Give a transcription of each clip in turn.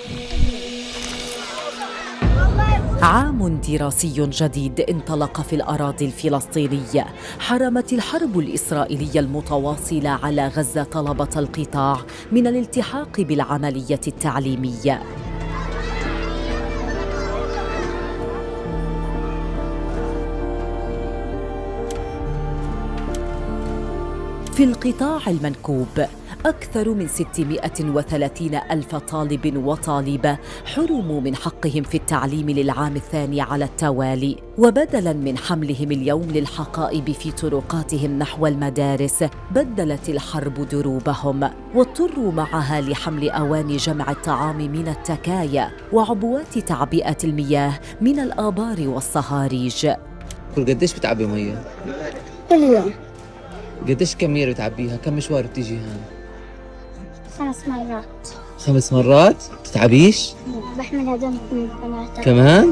عام دراسي جديد انطلق في الأراضي الفلسطينية. حرمت الحرب الإسرائيلية المتواصلة على غزة طلبة القطاع من الالتحاق بالعملية التعليمية. في القطاع المنكوب أكثر من 630 ألف طالب وطالبة حرموا من حقهم في التعليم للعام الثاني على التوالي، وبدلاً من حملهم اليوم للحقائب في طرقاتهم نحو المدارس بدلت الحرب دروبهم، واضطروا معها لحمل أواني جمع الطعام من التكايا وعبوات تعبئة المياه من الآبار والصهاريج. قديش بتعبي مية؟ كل يوم. قديش كمية بتعبيها؟ كم مشوار بتيجي هون؟ 5 مرات. 5 مرات؟ بتتعبيش؟ بحمل هدوم من 8 كمان؟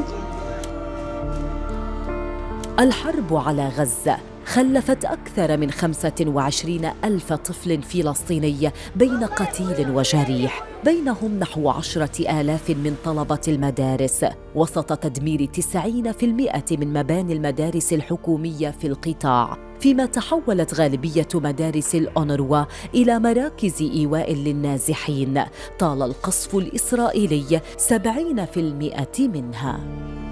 الحرب على غزة خلفت أكثر من 25 ألف طفل فلسطيني بين قتيل وجريح، بينهم نحو 10,000 من طلبة المدارس، وسط تدمير 90% من مباني المدارس الحكومية في القطاع، فيما تحولت غالبية مدارس الأونروا إلى مراكز إيواء للنازحين طال القصف الإسرائيلي 70% منها.